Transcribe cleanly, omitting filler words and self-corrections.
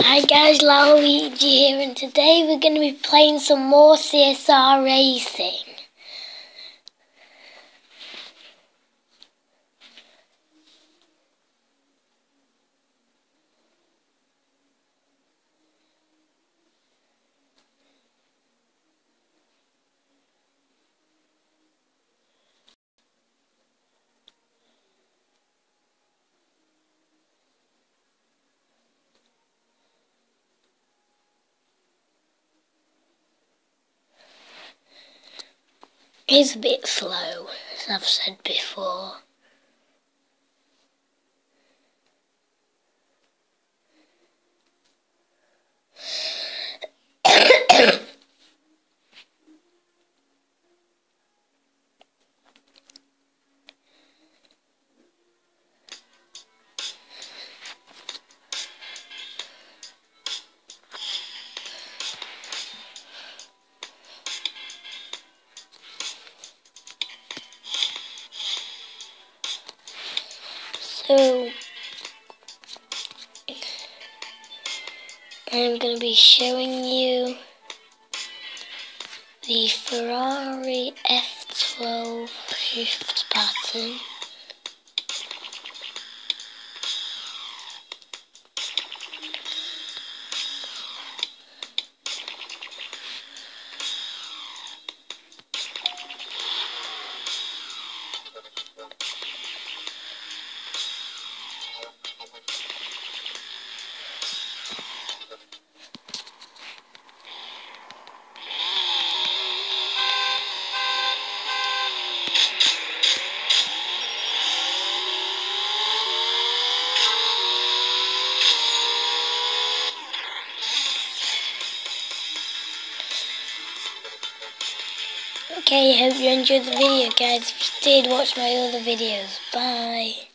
Hi guys, Luigi here, and today we're going to be playing some more CSR racing. It's a bit slow, as I've said before. So, I'm going to be showing you the Ferrari F12 shift pattern. Okay, I hope you enjoyed the video, guys. If you did, watch my other videos. Bye.